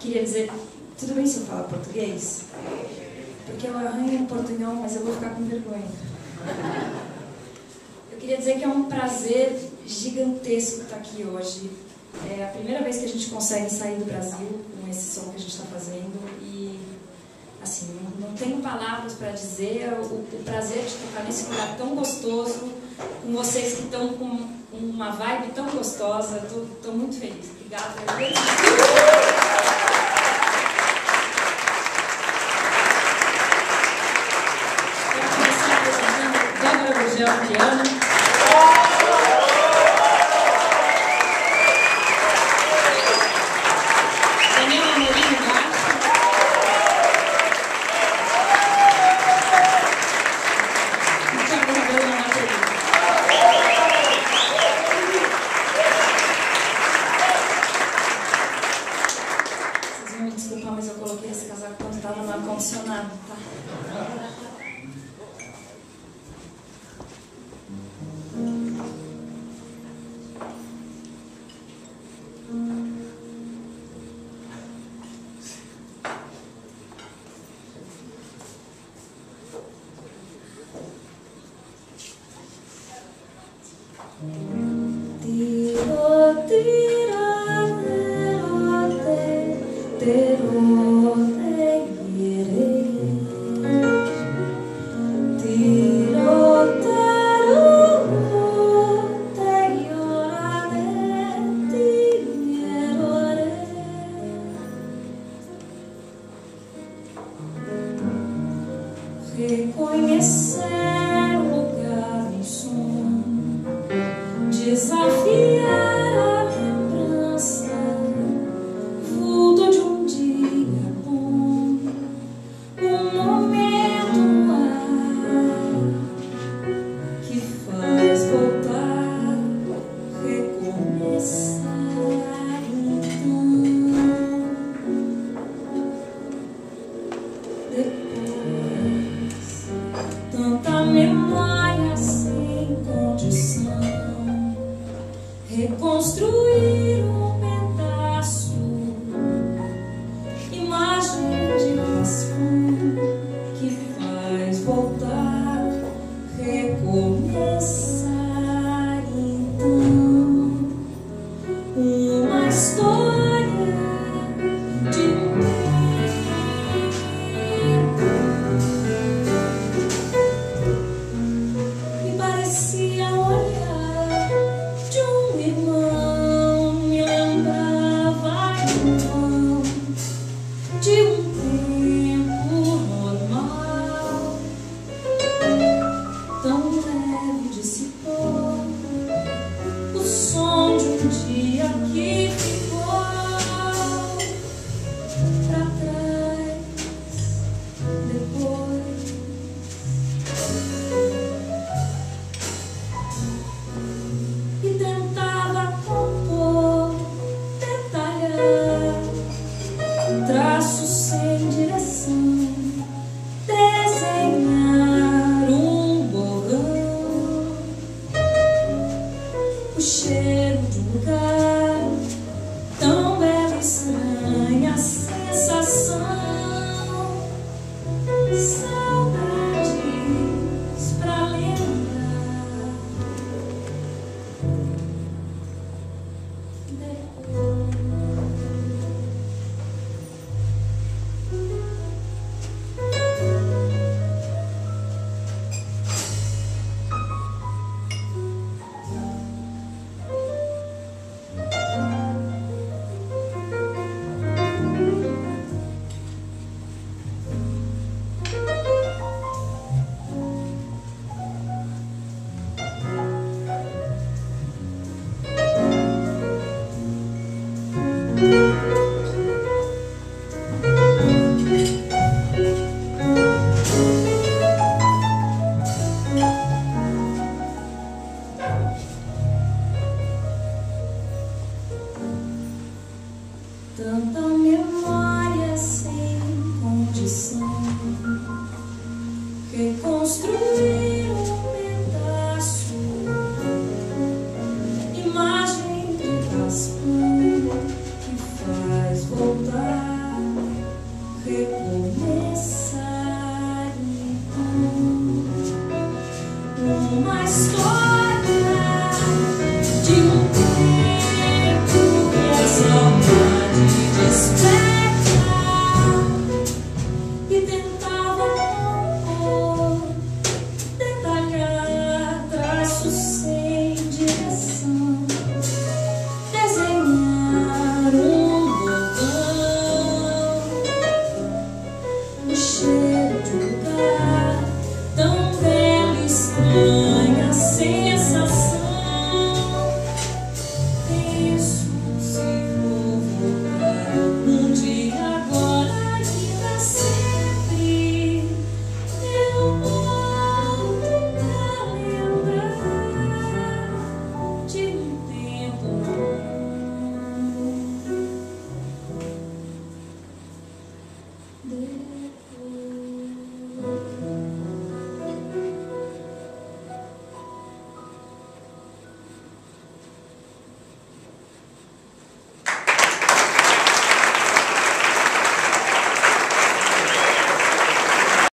queria dizer, tudo bem se eu falar português? Porque eu arranho um portunhol, mas eu vou ficar com vergonha. Eu queria dizer que é um prazer gigantesco estar aqui hoje. É a primeira vez que a gente consegue sair do Brasil com esse som que a gente está fazendo e, assim, não tenho palavras para dizer o prazer de tocar nesse lugar tão gostoso, com vocês que estão com uma vibe tão gostosa. Estou muito feliz. Obrigada. Quero começar apresentando Débora Gurgel no piano. Mas eu coloquei esse casaco quando estava no ar-condicionado, tá? Reconhecer o lugar em som, desafiar a lembrança, vulto de um dia bom, um momento no ar que faz voltar, recomeçar tanta memória sem condição, reconstruir um pedaço, imagem de raspão que faz voltar, recomeçar então, uma história de um parecia olhar de um irmão, me lembrava então de um tempo normal, tão leve de se pôr, o som de um dia que ficou pra trás depois. Tentava compor, detalhar traços sem direção, desenhar um borrão, o cheiro de um lugar tão belo e estranha, sensação, saudades pra lembrar. Tanta memória sem condição, reconstruir um pedaço, imagem de raspão que faz voltar. de